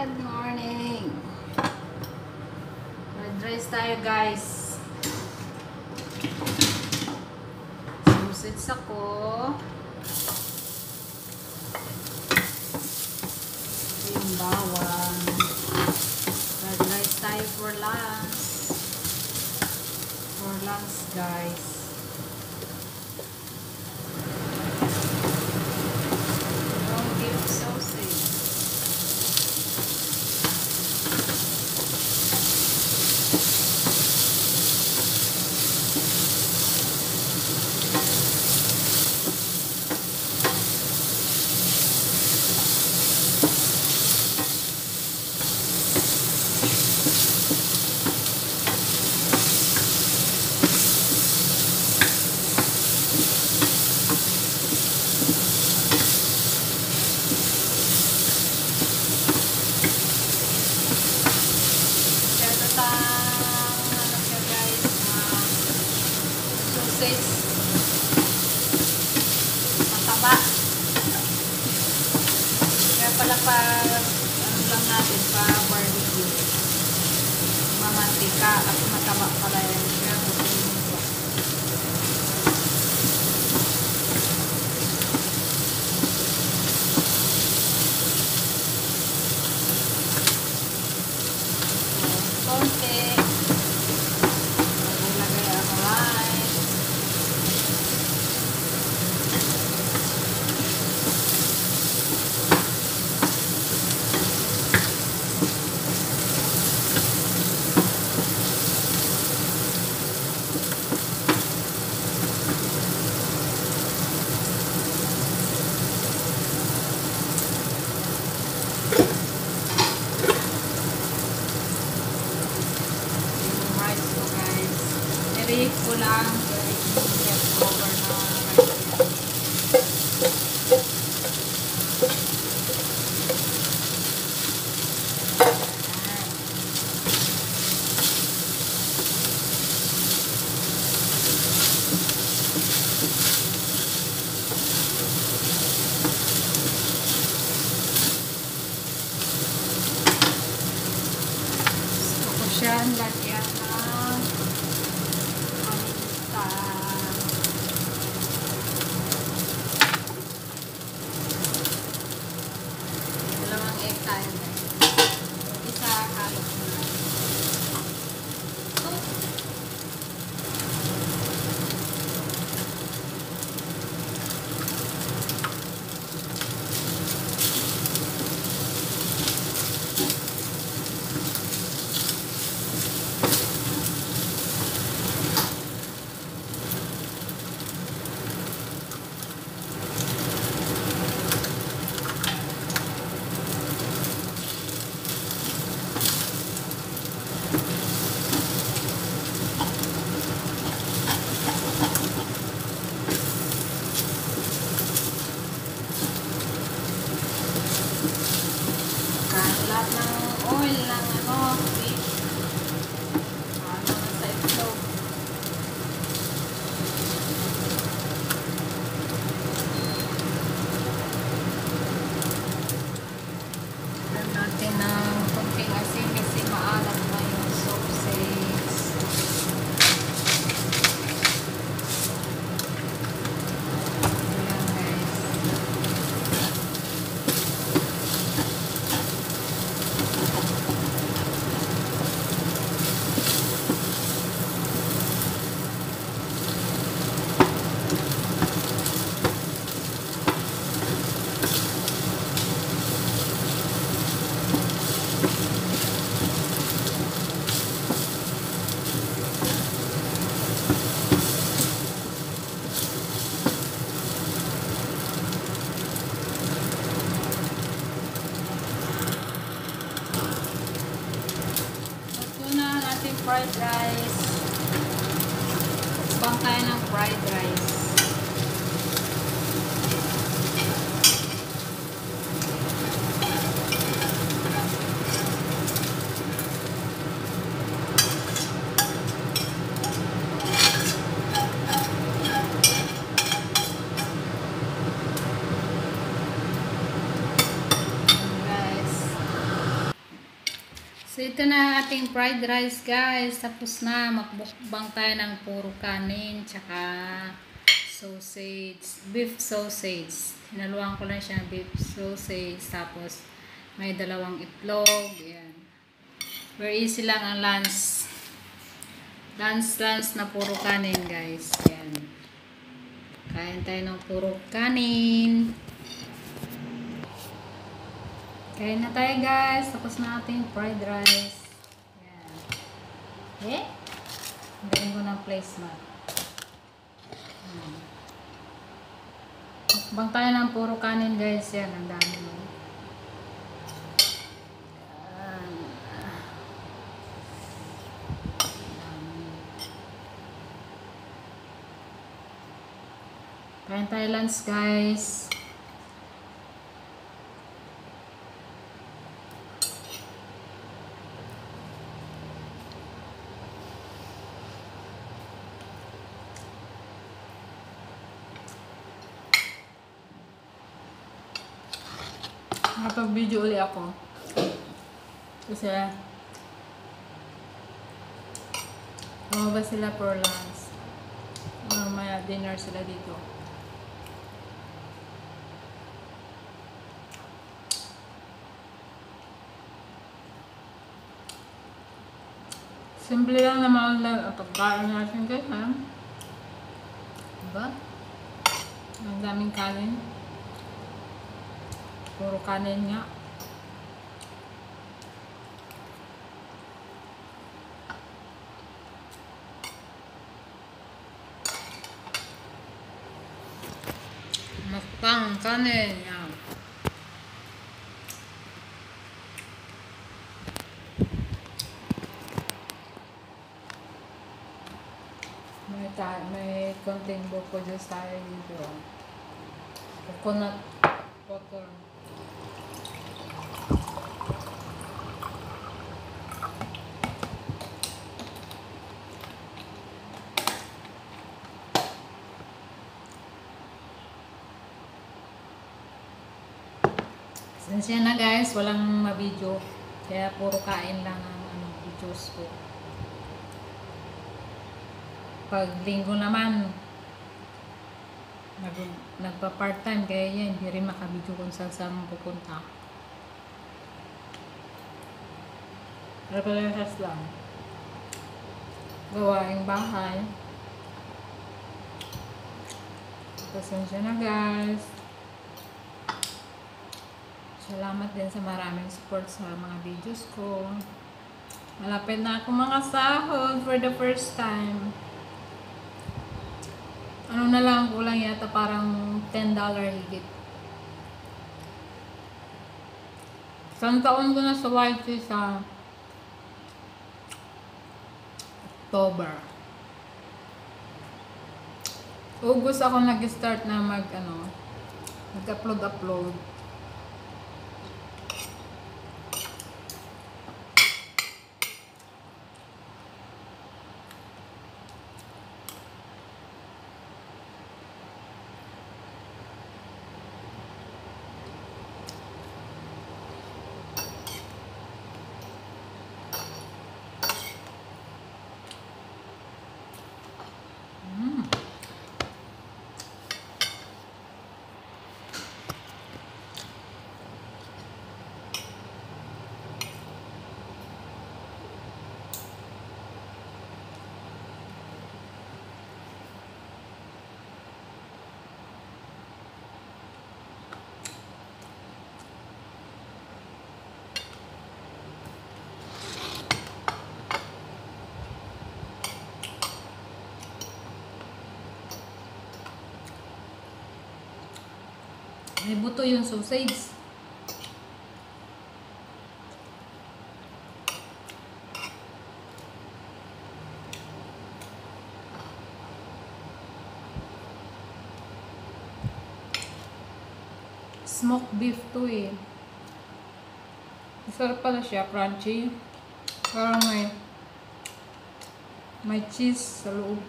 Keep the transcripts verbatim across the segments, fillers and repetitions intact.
Good morning. Red rice tayo, guys. Sausage ako. Yung bawang. Red rice tayo for lunch. For lunch, guys. Don't give sausage. Mataba. Kaya pala pa ano lang natin, pa barbecue. Mamantika at mataba pala yan. Kaya konti. Reheat ko lang get over na gusto ko siyang lagyan ng dalawang egg tayo guys. Isa halot na. So, lahat ng oil ng ano, fish. Ano na sa itlog. Alam natin ng konting asin kasi maalat na yung sausage. Ayan guys. Fried rice. Pang tayo ng fried rice. Guys, So, ito na ating fried rice, guys. Tapos na. Makbukbang tayo ng puro kanin. Tsaka sausage. Beef sausage. Hinaluan ko lang siya ng beef sausage. Tapos, may dalawang itlog. Ayan. Very easy lang ang lunch. Lunch, lunch na puro kanin, guys. Ayan. Kain tayo ng puro kanin. Kain na tayo, guys. Tapos na ating fried rice. Ayan. Eh? Ang galing ko ng placemat. Ayan. Bang tayo ng puro kanin, guys. Yan. Ang dami mo. Kain tayo lunch, guys. Nakapag-video ulit ako. Kasi lumabas sila for lunch. Mamaya dinner sila dito. Simple lang naman ang pagkain natin, guys, ha? Diba? Ang daming kanin. Puro kanin nga. Mukbang kanin. Yan. May, may konting buko juice tayo dito. Coconut water. Sensya na, guys, walang mabidyo. Kaya puro kain lang ang ano, videos ko. Pag linggo naman, nag, nagpa part time, kaya yan, hindi rin makabidyo kung saan saan pupunta. Reparehas lang. Gawaing bahay. Pasensya na, guys. Salamat din sa maraming support sa mga videos ko. Malapit na ako mga sahod for the first time. Ano na lang, kulang yata parang ten dollars higit. Isang taon ko na sa Y T sa October. August ako nag-start na mag ano, mag-upload upload. May buto yung sausage. Smoked beef to eh. Masarap pala siya, crunchy. Parang may may cheese sa loob.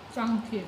Chunky.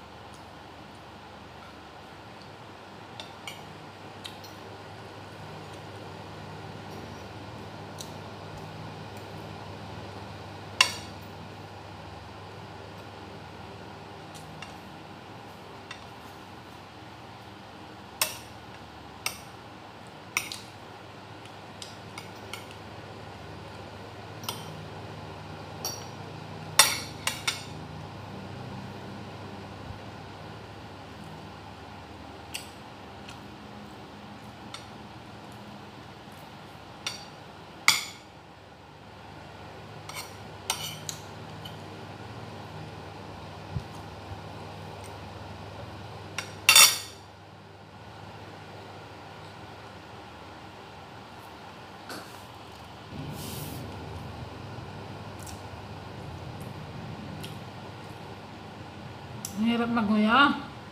Ang hirap maguya.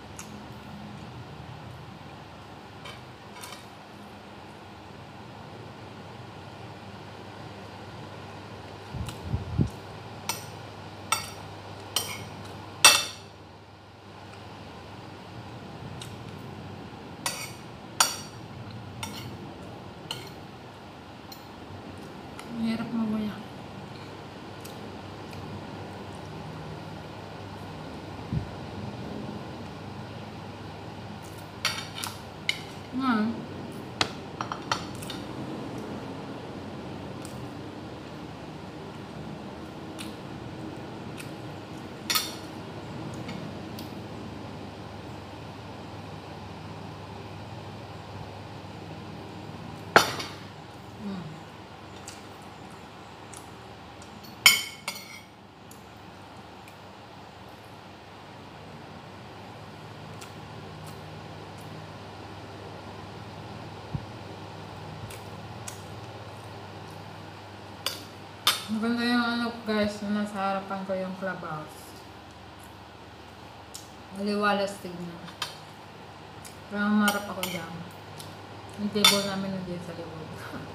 Ang hirap maguya. Hmm. Maganda yung ano guys, na nasa harapan ko yung clubhouse. Maliwalas tignan. Kaya marap ako dyan. Yung table namin nandiyan sa likod.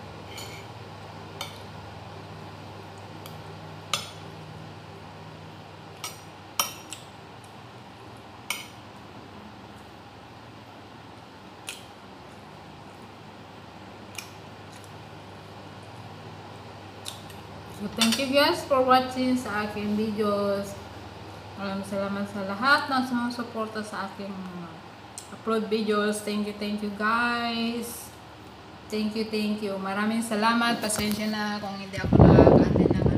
So, thank you guys for watching sa aking videos. Maraming salamat sa lahat ng sumusuporta sa aking upload videos. Thank you, thank you guys. Thank you, thank you. Maraming salamat. Pasensya na kung hindi ako nag-attend ng